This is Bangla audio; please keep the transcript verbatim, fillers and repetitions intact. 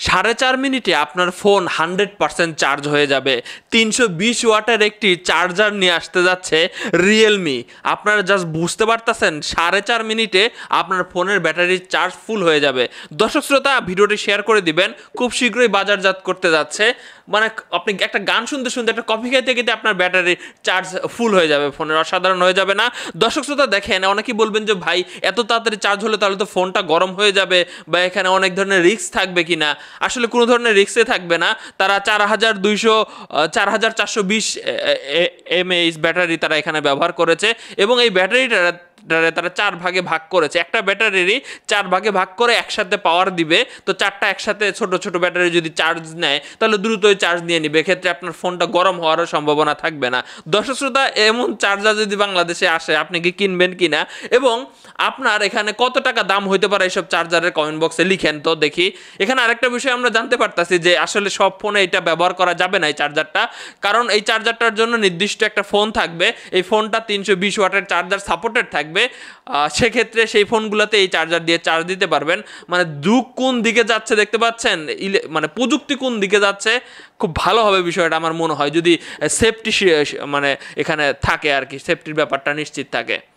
সাড়ে চার মিনিটে আপনার ফোন হান্ড্রেড পার্সেন্ট চার্জ হয়ে যাবে। তিনশো বিশ ওয়াটের একটি চার্জার নিয়ে আসতে যাচ্ছে রিয়েলমি। আপনারা জাস্ট বুঝতে পারতেছেন সাড়ে চার মিনিটে আপনার ফোনের ব্যাটারির চার্জ ফুল হয়ে যাবে। দর্শক শ্রোতা, ভিডিওটি শেয়ার করে দিবেন, খুব শীঘ্রই বাজারজাত করতে যাচ্ছে। মানে আপনি একটা গান শুনতে শুনতে একটা কফি খেতে খেতে আপনার ব্যাটারি চার্জ ফুল হয়ে যাবে, ফোনের অসাধারণ হয়ে যাবে না? দর্শক শ্রোতা দেখেন, অনেকেই বলবেন যে ভাই এত তাড়াতাড়ি চার্জ হলে তাহলে তো ফোনটা গরম হয়ে যাবে বা এখানে অনেক ধরনের রিস্ক থাকবে কিনা। আসলে কোনো ধরনের রিস্কে থাকবে না। তারা চার হাজার দুইশো চার হাজার চারশো বিশ এমএএইচ ব্যাটারি তারা এখানে ব্যবহার করেছে এবং এই ব্যাটারিটা তারা চার ভাগে ভাগ করেছে। একটা ব্যাটারিরই চার ভাগে ভাগ করে একসাথে পাওয়ার দিবে। তো চারটা একসাথে ছোট ছোট ব্যাটারি যদি চার্জ নেয় তাহলে দ্রুতই চার্জ নিয়ে নিবে, এক্ষেত্রে আপনার ফোনটা গরম হওয়ারও সম্ভাবনা থাকবে না। দর্শক শ্রোতা, এমন চার্জার যদি বাংলাদেশে আসে আপনি কি কিনবেন কিনা এবং আপনার এখানে কত টাকা দাম হইতে পারে এইসব চার্জারের কমেন্ট বক্সে লিখেন তো দেখি। এখানে আরেকটা বিষয় আমরা জানতে পারতাছি যে আসলে সব ফোনে এটা ব্যবহার করা যাবে না এই চার্জারটা, কারণ এই চার্জারটার জন্য নির্দিষ্ট একটা ফোন থাকবে। এই ফোনটা তিনশো বিশ ওয়াটের চার্জার সাপোর্টেড থাকবে। সেক্ষেত্রে সেই ফোনগুলোতে এই চার্জার দিয়ে চার্জ দিতে পারবেন। মানে যুগ কোন দিকে যাচ্ছে দেখতে পাচ্ছেন, মানে প্রযুক্তি কোন দিকে যাচ্ছে। খুব ভালো হবে বিষয়টা আমার মনে হয়, যদি সেফটি মানে এখানে থাকে আর কি, সেফটির ব্যাপারটা নিশ্চিত থাকে।